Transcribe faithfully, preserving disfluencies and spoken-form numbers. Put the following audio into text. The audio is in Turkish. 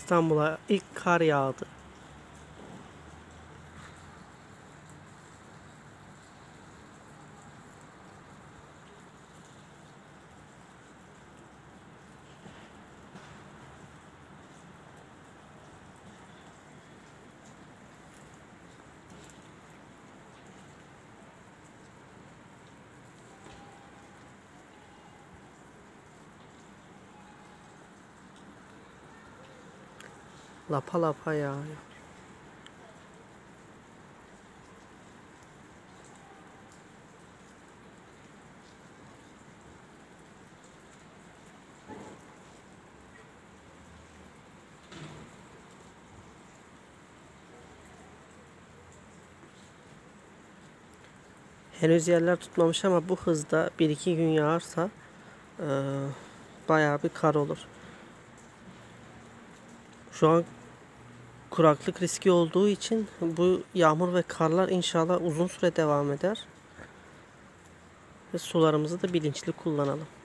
İstanbul'a ilk kar yağdı. Lapa lapa yağıyor. Henüz yerler tutmamış ama bu hızda bir iki gün yağarsa e, bayağı bir kar olur. Şu an kuraklık riski olduğu için bu yağmur ve karlar inşallah uzun süre devam eder. Ve sularımızı da bilinçli kullanalım.